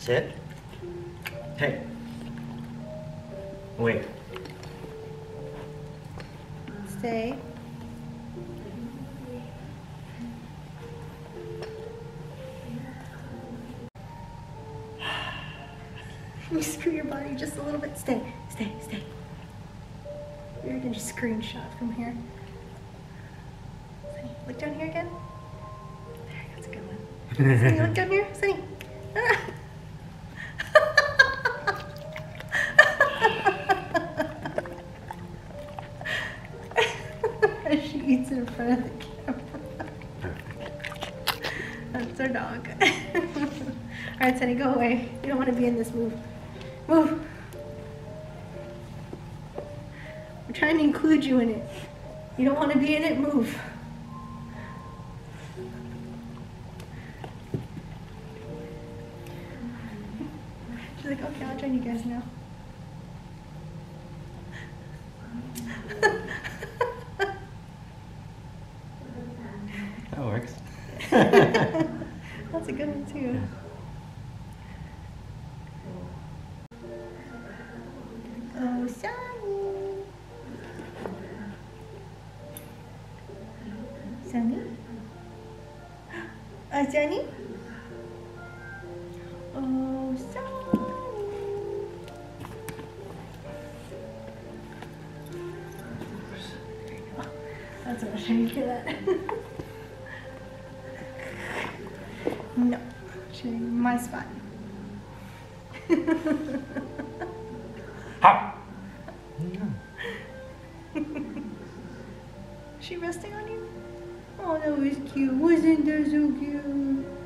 Sit. Hey. Wait. Stay. You screw your body just a little bit. Stay, stay, stay. You're gonna just screenshot from here. Sunny, look down here again. There, that's a good one. Sunny, look down here. Sunny. She eats in front of the camera. That's our dog. Alright, Sunny, go away. You don't want to be in this move. Move. We're trying to include you in it. You don't want to be in it, move. She's like, okay, I'll join you guys now. That works. That's a good one too. Oh, Sunny. Sunny? Sunny? Oh, Sunny. That's what I was trying to get at. No, showing my spot. Ha! She resting on you? Oh, that was cute. Wasn't that so cute?